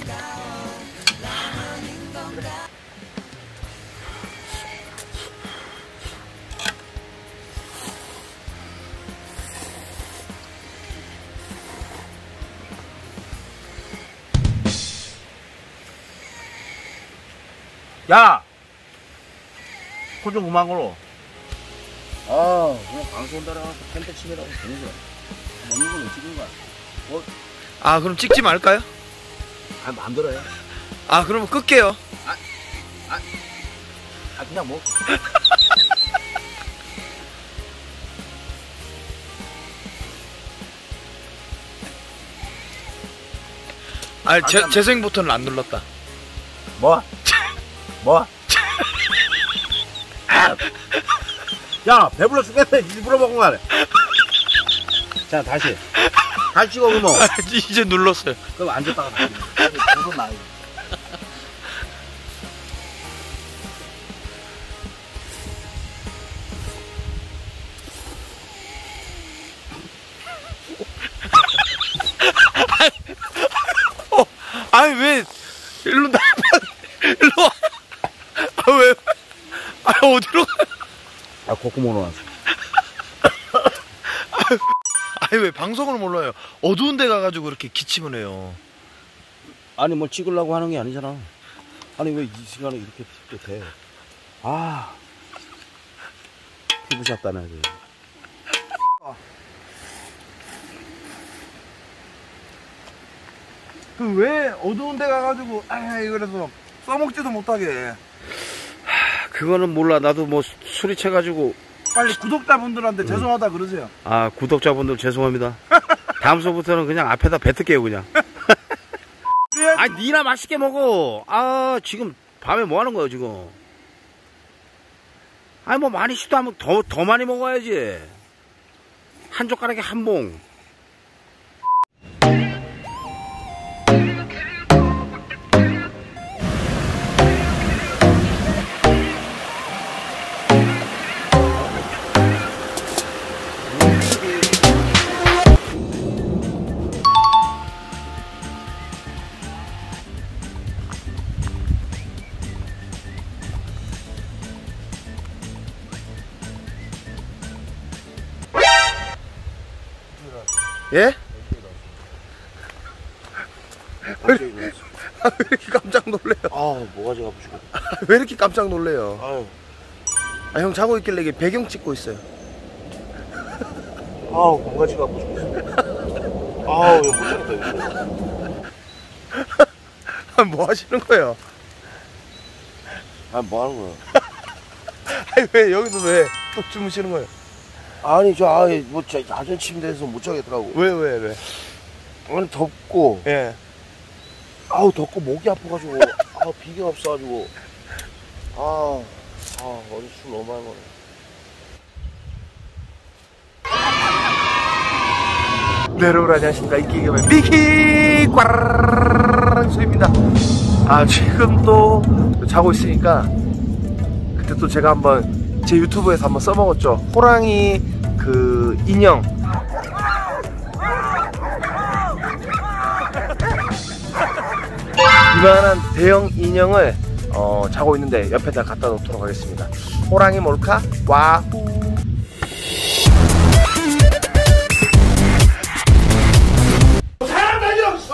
야! 코 좀 그만 걸어. 그냥 방송 따라가서 텐트 치느라고 되는 거야. 먹는 건 왜 찍은 거야? 아, 그럼 찍지 말까요? 마음대로 해. 아, 그러면 끌게요. 그냥 뭐. 아, 재생 버튼을 안 눌렀다. 뭐? 뭐? 야, 배불러 죽겠네. 일부러 먹은 거 아니야. 자, 다시 찍어, 그러면. 이제 눌렀어요. 그럼 앉았다가 다시. 무슨 나이. 아니, 왜, 일로 나, 일로 와. 아, 왜, 어디로 가? 콧구멍으로 왔어. 아니, 왜 방송을 몰라요? 어두운 데 가가지고 그렇게 기침을 해요. 아니, 뭐 찍으려고 하는 게 아니잖아. 아니, 왜 이 시간에 이렇게 돼? 피부 샵다네. 그 왜 어두운 데 가가지고 그래서 써먹지도 못하게. 그거는 몰라. 나도 뭐 술이 채가지고. 빨리 구독자분들한테 죄송하다 그러세요. 아, 구독자분들 죄송합니다. 다음서부터는 그냥 앞에다 뱉을게요, 그냥. 아, 니나 맛있게 먹어. 아, 지금 밤에 뭐 하는 거야, 지금? 아니, 뭐 많이 시도 하면 더 많이 먹어야지. 한 젓가락에 한 봉. 예? 왜 이렇게 깜짝 놀래요? 뭐가지가 아프시고. 왜 이렇게 깜짝 놀래요? 아유. 아, 형 자고 있길래 이게 배경 찍고 있어요. 뭐가지가 아프시고. 이거 못 참겠다, 이거. 뭐 하시는 거예요? 뭐 하는 거야? 아니, 왜 여기서 왜 또 주무시는 거예요? 아니, 뭐, 야전 침대에서 못 자겠더라고. 왜? 아니, 덥고. 예. 덥고 목이 아파가지고. 비가 없어가지고. 어디 술 너무 많이 먹네. 네, 여러분 안녕하십니까. 이기겸의 미키 꽈랑소입니다. 지금 또 자고 있으니까 그때 또 제가 한번 제 유튜브에서 한번 써먹었죠. 호랑이 그 인형. 이만한 대형 인형을 자고 있는데 옆에다 갖다 놓도록 하겠습니다. 호랑이 몰카 와후. 사람들이 없어.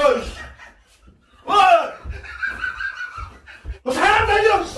사람들이 없어.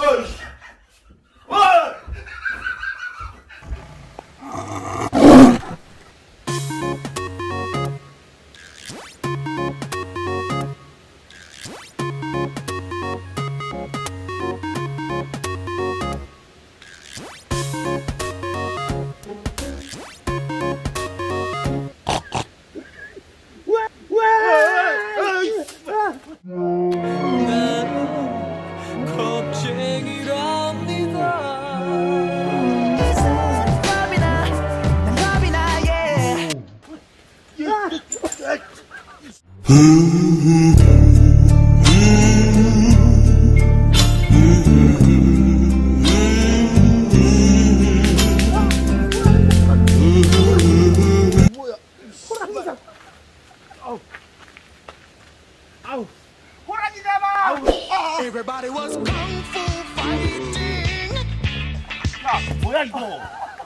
Everybody was kung fu fighting. 야, 뭐야 이거?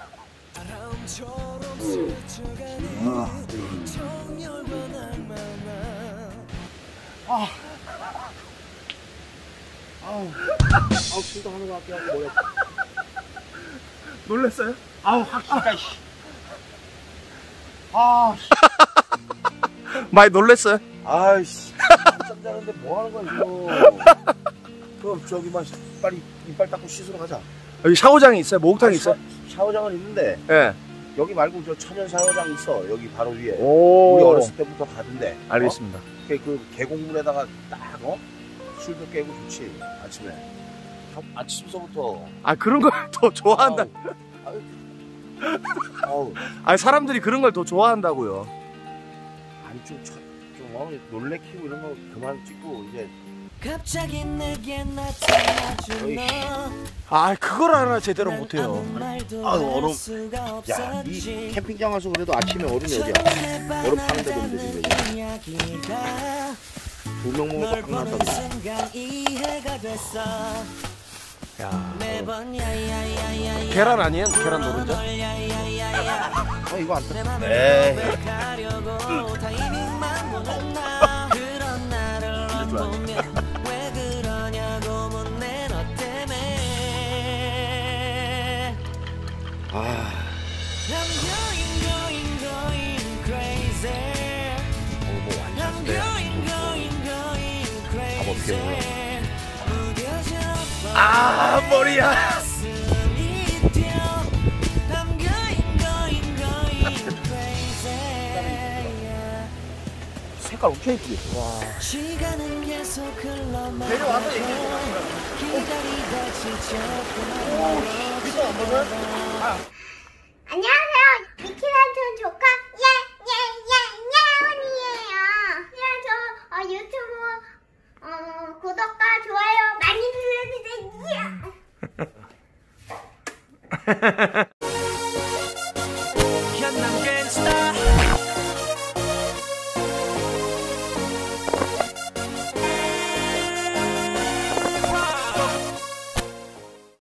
아우 술도 하는 거 같게 하고 뭐야. 놀랬어요? 아우 확 진짜. 씨. 아, 씨. 많이 놀랬어요? 아이씨. 짬 자는데 뭐 하는 거야 이거. 그럼 저기만 빨리 이빨 닦고 씻으러 가자. 여기 샤워장이 있어요? 목욕탕이 있어요? 샤워장은 있는데 예. 여기 말고 저 천연 샤워장 있어. 여기 바로 위에. 오. 우리 어렸을 때부터 가던데. 알겠습니다. 그 계곡물에다가 딱 술도 깨고 좋지 아침에. 아침서부터. 아, 그런 걸 더 좋아한다. 아우. 아, 사람들이 그런 걸 더 좋아한다고요. 아니 좀 놀래키고 이런 거 그만 찍고 이제. 갑자기 내게 나타나준 너. 아, 그걸 하나 제대로 못해요. 아유 얼음. 야, 이 캠핑장 와서 그래도 아침에 얼음이 어디야? 얼음 파는 데도 없는데 지금. 두 명 먹어도 끝났다고. 야, 계란 아니에요? 계란 노른자? 아 이거 안 돼. 네. 어떻게 먹어? 아, 머리야. 색깔 엄청 예쁘게. 와. 내려와서 얘기해. 안녕하세요. 미키란촌 조카 예예예예언니예요. 유튜브 구독과 좋아요 많이 눌러주세요.